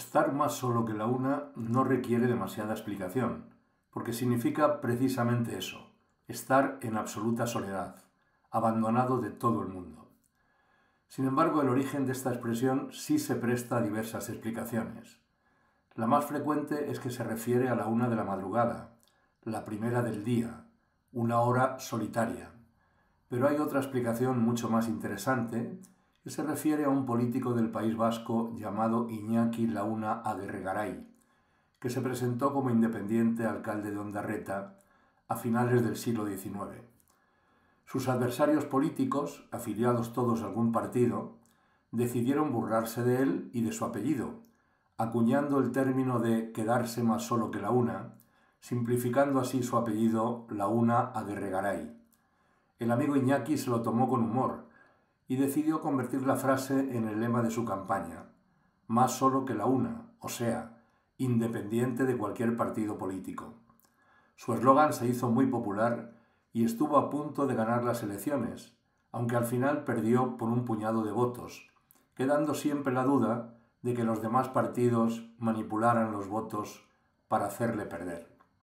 Estar más solo que la una no requiere demasiada explicación, porque significa precisamente eso, estar en absoluta soledad, abandonado de todo el mundo. Sin embargo, el origen de esta expresión sí se presta a diversas explicaciones. La más frecuente es que se refiere a la una de la madrugada, la primera del día, una hora solitaria. Pero hay otra explicación mucho más interesante que se refiere a un político del País Vasco llamado Iñaki Launa Aguirregaray, que se presentó como independiente alcalde de Ondarreta a finales del siglo XIX. Sus adversarios políticos, afiliados todos a algún partido, decidieron burlarse de él y de su apellido, acuñando el término de quedarse más solo que la una, simplificando así su apellido Launa Aguirregaray. El amigo Iñaki se lo tomó con humor y decidió convertir la frase en el lema de su campaña, más solo que la una, o sea, independiente de cualquier partido político. Su eslogan se hizo muy popular y estuvo a punto de ganar las elecciones, aunque al final perdió por un puñado de votos, quedando siempre la duda de que los demás partidos manipularan los votos para hacerle perder.